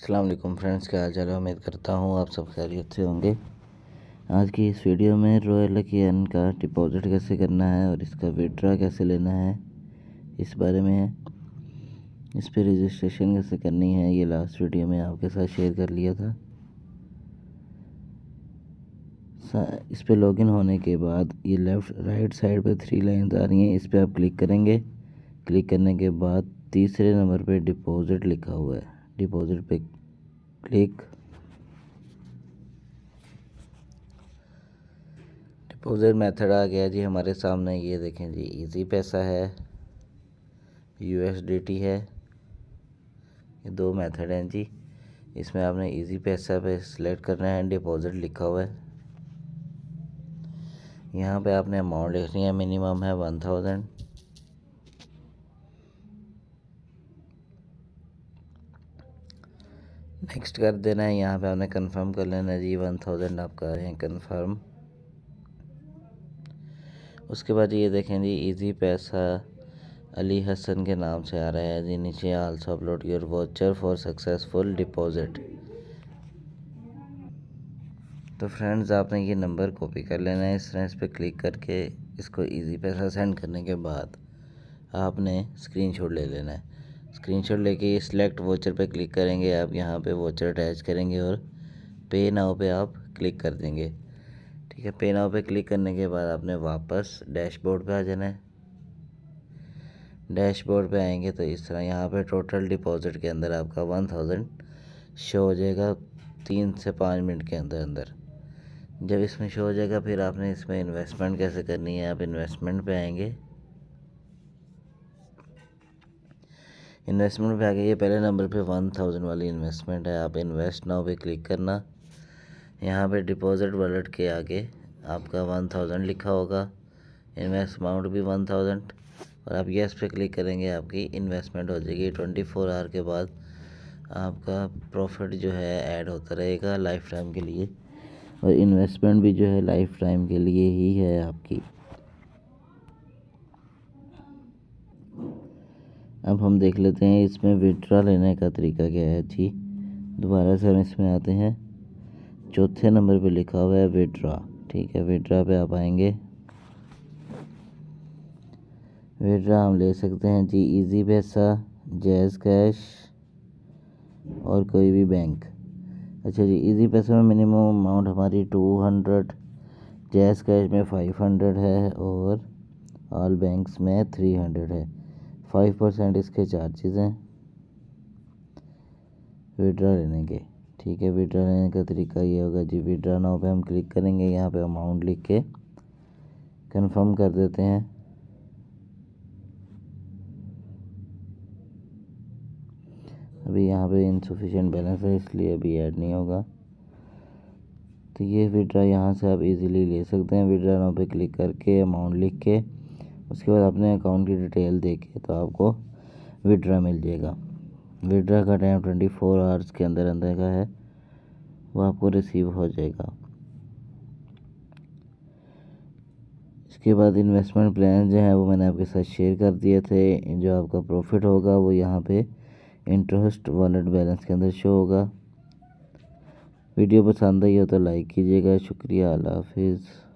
अस्सलाम वालेकुम फ्रेंड्स, क्या हाल चाल है। उम्मीद करता हूँ आप सब खैरियत से होंगे। आज की इस वीडियो में रॉयल लकी एन का डिपॉजिट कैसे करना है और इसका विड्रॉ कैसे लेना है इस बारे में है। इस पर रजिस्ट्रेशन कैसे करनी है ये लास्ट वीडियो में आपके साथ शेयर कर लिया था। इस पर लॉगिन होने के बाद ये लेफ़्ट राइट साइड पे 3 लाइन्स आ रही हैं, इस पर आप क्लिक करेंगे। क्लिक करने के बाद तीसरे नंबर पे डिपॉजिट लिखा हुआ है, डिपॉजिट पे क्लिक। डिपॉजिट मेथड आ गया जी हमारे सामने। ये देखें जी, इजी पैसा है, USDT है। ये दो मेथड हैं जी। इसमें आपने इजी पैसा पे सिलेक्ट करना है, डिपॉजिट लिखा हुआ है। यहाँ पे आपने अमाउंट लिखनी है, मिनिमम है 1000। नेक्स्ट कर देना है। यहाँ पे आपने कंफर्म कर लेना है जी, 1000 आप कर रहे हैं कंफर्म। उसके बाद ये देखें जी, इजी पैसा अली हसन के नाम से आ रहा है जी। नीचे also upload your voucher for successful deposit. तो फ्रेंड्स, आपने ये नंबर कॉपी कर लेना है। इस तरह इस पर क्लिक करके इसको इजी पैसा सेंड करने के बाद आपने स्क्रीनशॉट ले लेना है। स्क्रीनशॉट लेके सिलेक्ट वाउचर पे क्लिक करेंगे आप। यहाँ पे वाउचर अटैच करेंगे और पे नाउ पे आप क्लिक कर देंगे। ठीक है, पे नाउ पे क्लिक करने के बाद आपने वापस डैशबोर्ड पे आ जाना है। डैशबोर्ड पे आएंगे तो इस तरह यहाँ पे टोटल डिपॉजिट के अंदर आपका 1000 शो हो जाएगा 3 से 5 मिनट के अंदर अंदर। जब इसमें शो हो जाएगा फिर आपने इसमें इन्वेस्टमेंट कैसे करनी है। आप इन्वेस्टमेंट पे आएंगे। इन्वेस्टमेंट पे आके ये पहले नंबर पे 1000 वाली इन्वेस्टमेंट है। आप इन्वेस्ट नाउ पे क्लिक करना। यहाँ पे डिपॉजिट वॉलेट के आगे आपका 1000 लिखा होगा, इन्वेस्ट अमाउंट भी 1000 और आप यस पे क्लिक करेंगे। आपकी इन्वेस्टमेंट हो जाएगी। 24 आवर के बाद आपका प्रॉफिट जो है ऐड होता रहेगा लाइफ टाइम के लिए, और इन्वेस्टमेंट भी जो है लाइफ टाइम के लिए ही है आपकी। अब हम देख लेते हैं इसमें विड्रॉ लेने का तरीका क्या है जी। दोबारा से हम इसमें आते हैं। चौथे नंबर पे लिखा हुआ है विड्रॉ। ठीक है, विड्रॉ पे आप आएंगे। विड्रॉ हम ले सकते हैं जी इजी पैसा, जैज़ कैश और कोई भी बैंक। अच्छा जी, इजी पैसा में मिनिमम अमाउंट हमारी 200, जैज़ कैश में 500 है और ऑल बैंक्स में 300 है। 5% इसके चार्जेस हैं विड्रॉ लेने के। ठीक है, विड्रॉ लेने का तरीका ये होगा जी, विड्रॉ नाउ पे हम क्लिक करेंगे। यहाँ पे अमाउंट लिख के कंफर्म कर देते हैं। अभी यहाँ पे इनसफिशिएंट बैलेंस है इसलिए अभी ऐड नहीं होगा। तो ये विड्रॉ यहाँ से आप इजीली ले सकते हैं। विड्रॉ नाउ पे क्लिक करके अमाउंट लिख के उसके बाद अपने अकाउंट की डिटेल दे के तो आपको विड्रॉ मिल जाएगा। विड्रॉ का टाइम 24 आवर्स के अंदर अंदर का है, वो आपको रिसीव हो जाएगा। इसके बाद इन्वेस्टमेंट प्लान जो है वो मैंने आपके साथ शेयर कर दिए थे। जो आपका प्रॉफिट होगा वो यहाँ पे इंटरेस्ट वॉलेट बैलेंस के अंदर शो होगा। वीडियो पसंद आई हो तो लाइक कीजिएगा। शुक्रिया, अल्लाह हाफिज़।